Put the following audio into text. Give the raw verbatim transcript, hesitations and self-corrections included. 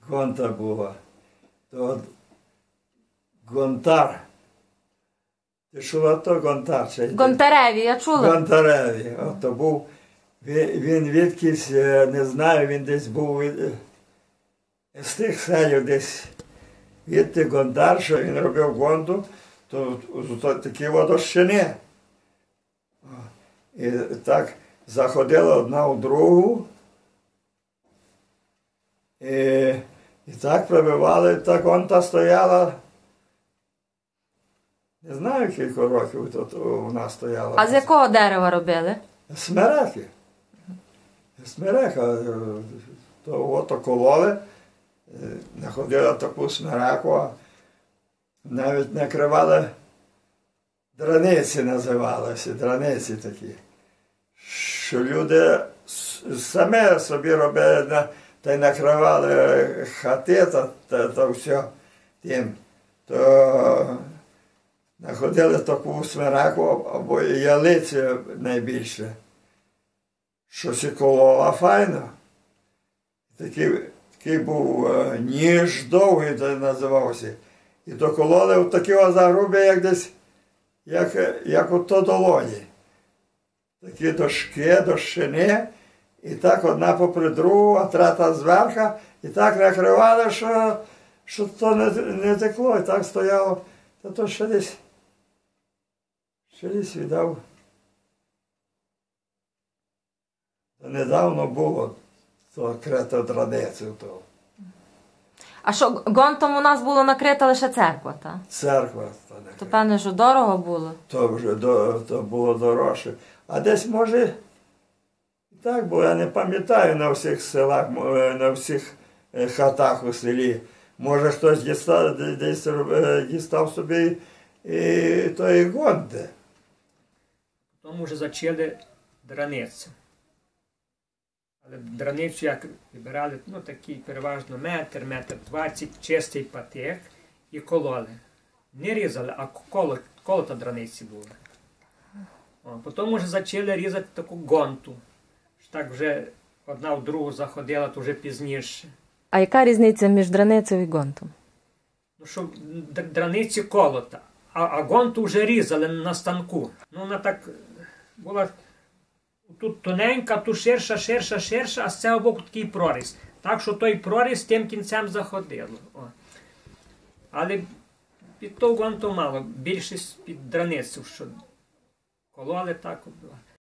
гонта була. То гонтар. Ти чула то гонтар? Гонтареві, я чула. Гонтареві. Ото був, він, він відкись, не знаю, він десь був від, з тих селів десь. Відти гонтар, що він робив гонту, то, то такі водощини. І так заходила одна у другу. І, і так пробивали, так гонта стояла. Не знаю, кілька років тут вона стояла. А з якого дерева робили? Смереки. Смерека. То ото кололи, знаходили таку смереку, а навіть накривали, драниці називалися, драниці такі. Що люди самі собі робили, та й накривали хати, та, та, та все тим. То знаходили таку смереку, або ялицю найбільше, що колола файно. Такий, такий був е, ніж довгий, так називався. І то кололи в такі загруби, як десь, як, як от то долоні. Такі дошки, дощини, і так одна попри другу, а трета зверху, і так накривали, що, що то не, не текло, і так стояло. Та то ще десь, ще десь віддав. То недавно було, то крито драницю. То. А що, гонтом у нас було накрита лише церква, так? Церква. То, то певне, що дорого було? То вже до, то було дорожче. А десь, може, і так було, я не пам'ятаю на всіх селах, на всіх хатах у селі. Може, хтось дістав, десь дістав собі і тої гонти. Потім вже почали драницю. Але драницю, як вибирали, ну, такий переважно метр, метр двадцять, чистий патик і кололи. Не різали, а коло, колота драниці було. О, потім вже почали різати таку гонту. Так вже одна в другу заходила, то вже пізніше. А яка різниця між драницею і гонтом? Ну, що драниці колота, а, а гонту вже різали на станку. Ну, вона так була тут тоненька, тут ширша, ширша, ширша, а з цього боку такий проріз. Так, що той проріз тим кінцем заходило. О. Але під ту гонту мало, більшість під драницю, що кололи так.